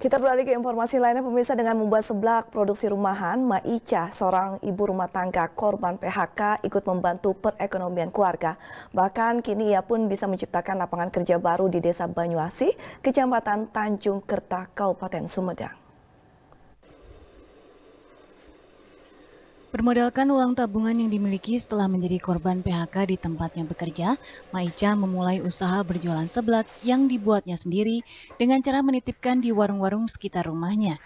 Kita beralih ke informasi lainnya, pemirsa. Dengan membuat seblak produksi rumahan, Ma Ica, seorang ibu rumah tangga korban PHK, ikut membantu perekonomian keluarga. Bahkan kini ia pun bisa menciptakan lapangan kerja baru di Desa Banyuasih, Kecamatan Tanjung Kerta, Kabupaten Sumedang. Bermodalkan uang tabungan yang dimiliki setelah menjadi korban PHK di tempatnya bekerja, Ma Ica memulai usaha berjualan seblak yang dibuatnya sendiri dengan cara menitipkan di warung-warung sekitar rumahnya.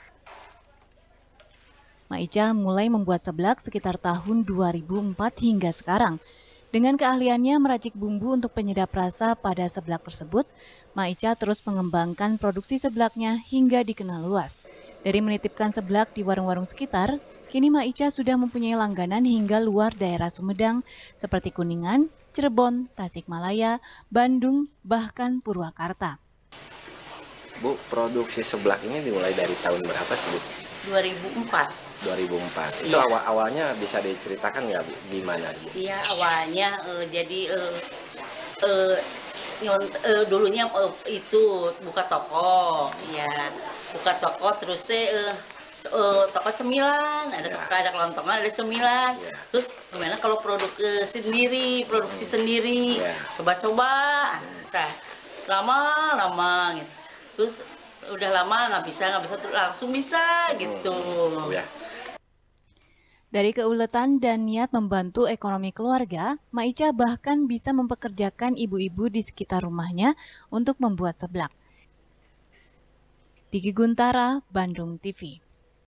Ma Ica mulai membuat seblak sekitar tahun 2004 hingga sekarang. Dengan keahliannya meracik bumbu untuk penyedap rasa pada seblak tersebut, Ma Ica terus mengembangkan produksi seblaknya hingga dikenal luas. Dari menitipkan seblak di warung-warung sekitar, kini Ma Ica sudah mempunyai langganan hingga luar daerah Sumedang seperti Kuningan, Cirebon, Tasikmalaya, Bandung, bahkan Purwakarta. Bu, produksi seblak ini dimulai dari tahun berapa sih, Bu? 2004. 2004. Itu Iya. awalnya bisa diceritakan nggak, Bu? Gimana? Bu? Iya, awalnya dulunya itu buka toko, ya buka toko terus toko cemilan, ada kelontongan, ada cemilan. Ya. Terus gimana kalau produksi sendiri, coba-coba. Nah, lama gitu. Terus udah lama nggak bisa langsung bisa gitu. Ya. Dari keuletan dan niat membantu ekonomi keluarga, Ma Ica bahkan bisa mempekerjakan ibu-ibu di sekitar rumahnya untuk membuat seblak. Diki Guntara, Bandung TV.